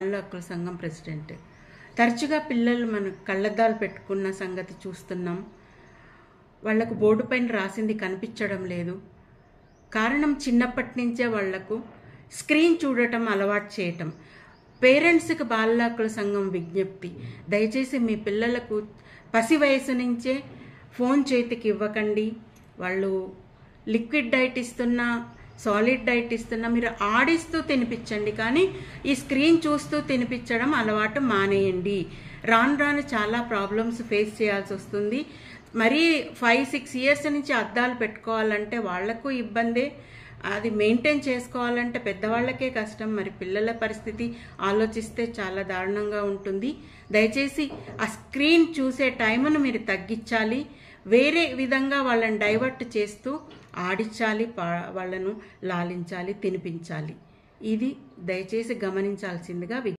బాల హక్కుల సంఘం ప్రెసిడెంట్. తరచుగా పిల్లలు మన కళ్ళద్దాలు పెట్టుకున్న సంగతి చూస్తున్నాం. వాళ్లకు బోర్డు పైన రాసింది కనిపించడం లేదు. కారణం చిన్నప్పటి నుంచే వాళ్లకు స్క్రీన్ చూడటం అలవాటు చేయటం. పేరెంట్స్కి బాల హక్కుల సంఘం విజ్ఞప్తి, దయచేసి మీ పిల్లలకు పసి వయసు నుంచే ఫోన్ చేతికి ఇవ్వకండి. వాళ్ళు లిక్విడ్ డైట్ ఇస్తున్నా, సాలిడ్ డైట్ ఇస్తున్నా మీరు ఆడిస్తూ తినిపించండి, కానీ ఈ స్క్రీన్ చూస్తూ తినిపించడం అలవాటు మానేయండి. రాను రాను చాలా ప్రాబ్లమ్స్ ఫేస్ చేయాల్సి వస్తుంది. మరీ 5-6 ఇయర్స్ నుంచి అద్దాలు పెట్టుకోవాలంటే వాళ్లకు ఇబ్బందే, అది మెయింటైన్ చేసుకోవాలంటే పెద్దవాళ్లకే కష్టం. మరి పిల్లల పరిస్థితి ఆలోచిస్తే చాలా దారుణంగా ఉంటుంది. దయచేసి ఆ స్క్రీన్ చూసే టైంను మీరు తగ్గించాలి. వేరే విధంగా వాళ్ళని డైవర్ట్ చేస్తూ ఆడించాలి, వాళ్ళను లాలించాలి, తినిపించాలి. ఇది దయచేసి గమనించాల్సిందిగా